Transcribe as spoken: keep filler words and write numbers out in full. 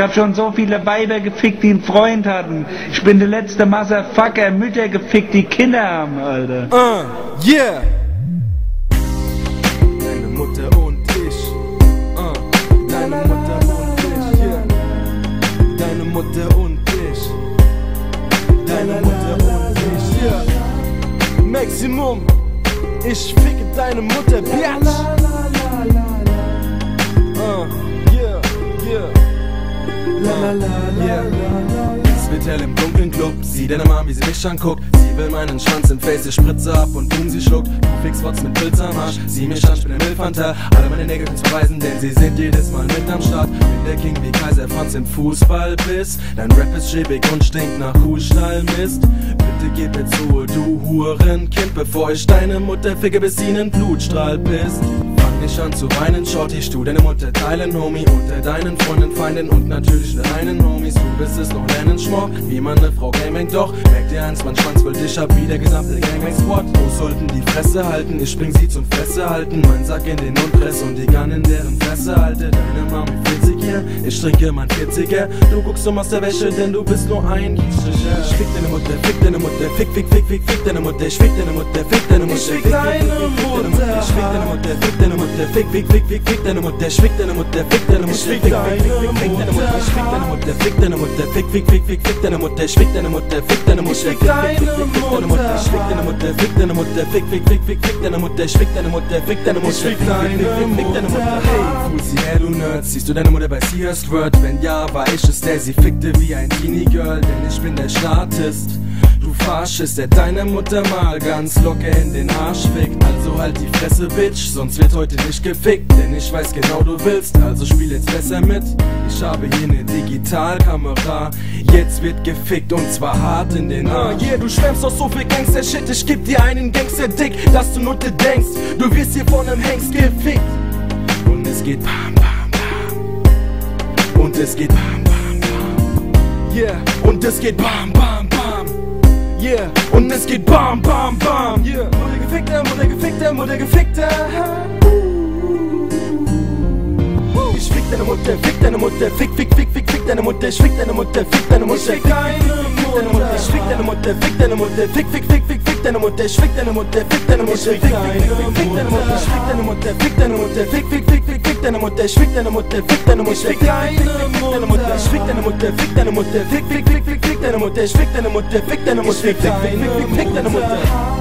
hab schon so viele Weiber gefickt, die einen Freund hatten. Ich bin der letzte Motherfucker, Mütter gefickt, die Kinder haben, Alter. Uh, yeah. Deine Mutter und ich. Uh, deine Mutter und ich, yeah. Deine Mutter und ich. Deine Mutter und ich, yeah. Maximum. Ich ficke deine Mutter, Bitch. Uh, yeah, yeah. Uh, yeah. Es wird hell im dunklen Club. Sieh deine Mom, wie sie mich anguckt. Sie will meinen Schwanz im Face, ich spritze ab und Boom, sie schluckt. Du fix Wotz mit Pilz am Arsch. Sieh mich an, ich bin der Milfhunter. Alle meine Nägel können verweisen, denn sie sind jedes Mal mit am Start. Bin der King wie Kaiser Franz im Fußball bist. Dein Rap ist schäbig und stinkt nach Kuhstallmist. Bitte gib mir zu, du Hurenkind, bevor ich deine Mutter ficke, bis sie nen Blutstrahl pisst. Fang nicht an zu weinen, Shorty, du deine Mutter teilen, Homie. Unter deinen Freunden, Feinden und natürlich deinen Homies. Du bist es noch lernen, Schmock, wie man ne Frau gamet. Doch, merk dir eins, mein Schwanz will dich ab, wie der gesamte Gangbang-Squad. Wo sollten die Fresse halten, ich bring sie zum Fresse halten. Mein Sack in den Mund press und die Gun in deren Fresse halte. Deine Mami vierzig hier, ich trinke mein vierziger. Du guckst um aus der Wäsche, denn du bist nur ein Kiesstricher. Ich fick deine Mutter, fick deine Mutter, fick, fick, fick, fick, fick deine Mutter. Ich fick deine Mutter, fick deine Mutter, fick deine Mutter. Ich fick deine Mutter, fick deine Mutter, fick, fick, fick, fick, fick deine Mutter. Ich fick deine Mutter, fick deine Mutter, fick deine Mutter. Ich fick deine Mutter, fick deine Mutter, fick, fick, fick, fick, fick deine Mutter. Ich fick deine Mutter, fick deine Mutter, fick deine Mutter. Ich fick deine Mutter, fick deine Mutter, fick, fick, fick, fick, fick deine Mutter. Ich fick deine Mutter, fick deine Mutter, fick deine Mutter. Hey, Fusi, her du Nerds, siehst du deine Mutter bei Sears Word? Wenn ja, war ich es, der sie fickte wie ein Teenie-Girl, denn ich bin der Statist. Du Faschist, der deine Mutter mal ganz locker in den Arsch fickt. Also halt die Fresse, Bitch, sonst wird heute nicht gefickt. Denn ich weiß genau, du willst, also spiel jetzt besser mit. Ich habe hier ne Digitalkamera, jetzt wird gefickt und zwar hart in den Arsch. Yeah, du schwärmst doch so viel Gangster-Shit, ich geb dir einen Gangster-Dick, dass du Nutte denkst, du wirst hier von einem Hengst gefickt. Und es geht bam, bam, bam. Und es geht bam, bam, bam. Yeah, und es geht bam, bam, bam. Yeah, und es geht bam, bam, bam. Yeah, Mutter gefickter, Mutter gefickter, Mutter gefickter. Ich fick deine Mutter, fick deine Mutter, fick, fick, fick, fick, fick deine Mutter. Ich fick deine Mutter, fick deine Mutter, fick deine Mutter. Ich fick deine Mutter, fick deine Mutter, fick, fick, fick, fick, fick deine Mutter. Ich fick deine Mutter, fick deine Mutter, fick, fick, fick, deine Mutter. Ich fick deine Mutter, fick deine Mutter, fick, fick, fick, fick, fick deine Mutter. Ich fick deine Mutter, fick deine Mutter, fick deine Mutter. Ich fick deine Mutter, fick deine Mutter, fick, fick, fick, fick, fick deine Mutter. Ich fick deine Mutter, fick deine Mutter, fick deine Mutter, fick, fick, fick, fick deine Mutter.